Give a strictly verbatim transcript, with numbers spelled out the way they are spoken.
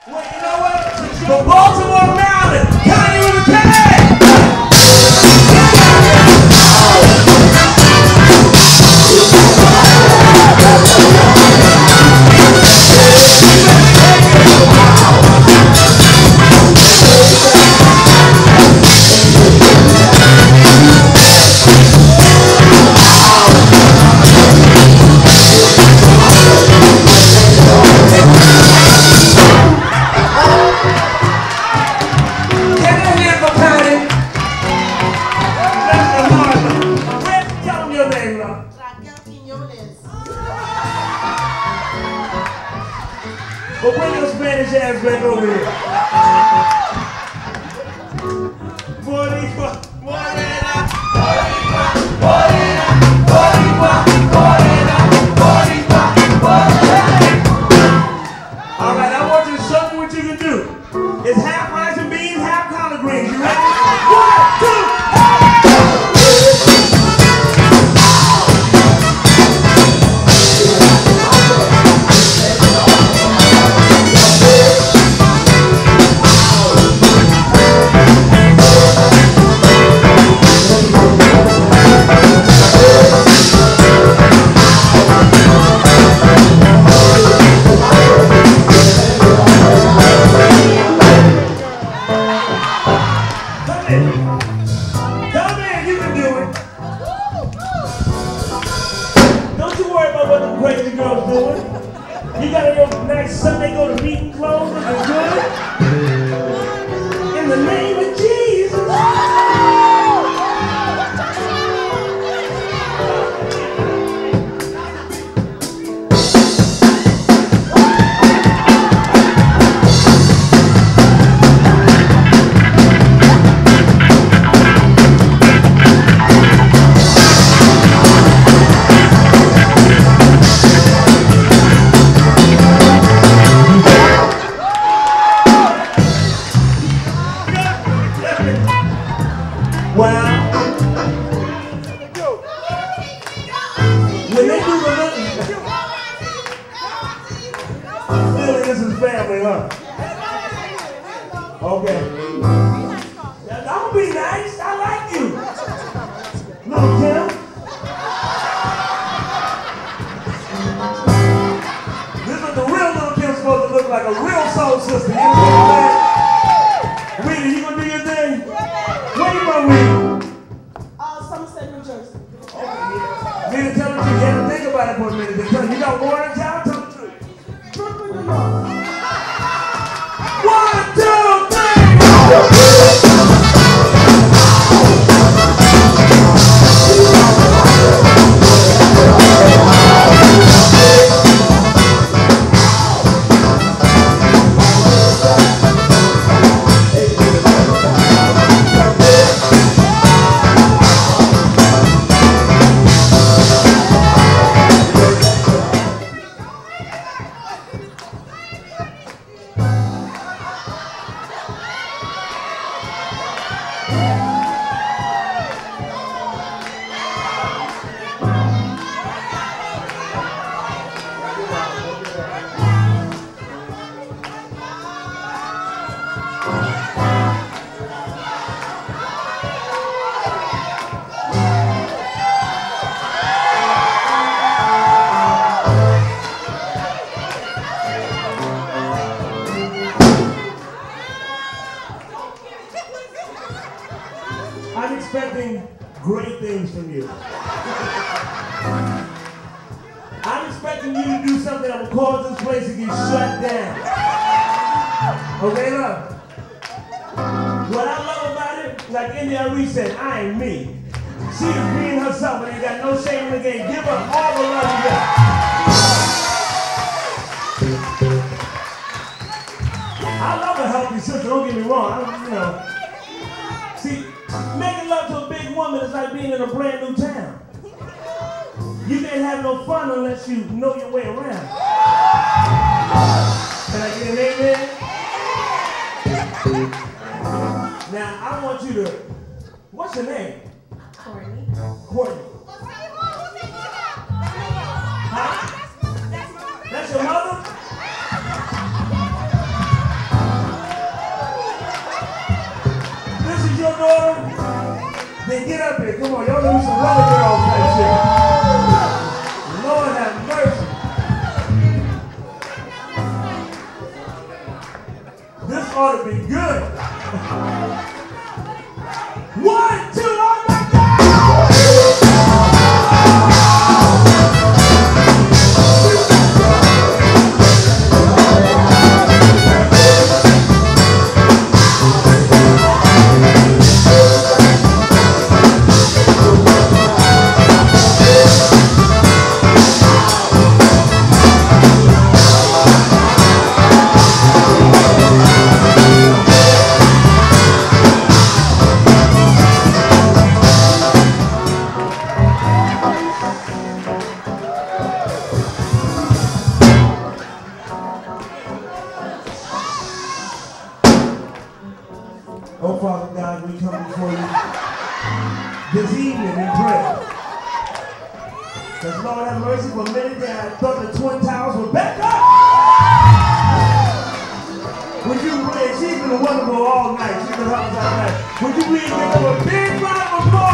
Well, you know what? From Baltimore, Maryland, Connie with a K! But bring your Spanish ass back over here. Boricua, morena, boricua, morena, boricua, morena, boricua, morena. All right, I want you to show me what you can do. It's half rice and beans, half collard greens. You ready? One, two, crazy girls doing. You got your nice Sunday go to meeting clothes looking good. In the name of Jesus. When they do the look, really, this is family, huh? Okay. Now, don't be nice. I like you. Little Kim. This is what the real Little Kim's supposed to look like, a real soul sister. You know what I'm saying? Rita, you gonna do your thing? Where you from, Rita? Uh, Somerset, New Jersey. Rita, tell the truth. You have to think about it for a minute. You got more than job? Tell the truth. Brooklyn, New York. One, two, three. I'm expecting great things from you. I'm expecting you to do something that will cause this place to get shut down. Okay, look. What I love about it, like India Reese said, I ain't me. She is being herself and ain't got no shame in the game. Give her all the love you got. I love a healthy sister, don't get me wrong. I don't, you know. See, making love to a big woman is like being in a brand new town. You can't have no fun unless you know your way around. Can I get an amen? Now, I want you to, what's your name? Courtney. Courtney. Huh? That's your mother? Then get up here. Come on, y'all do some rubber girls type shit. Lord have mercy. This ought to be good. One, two, on the Oh, Father God, we come before you this evening in prayer. Because Lord have mercy, for a minute there I thought the Twin Towers were back up. Would you please, she's been wonderful all night. She's been helping us all night. Would you please give them a big round of applause?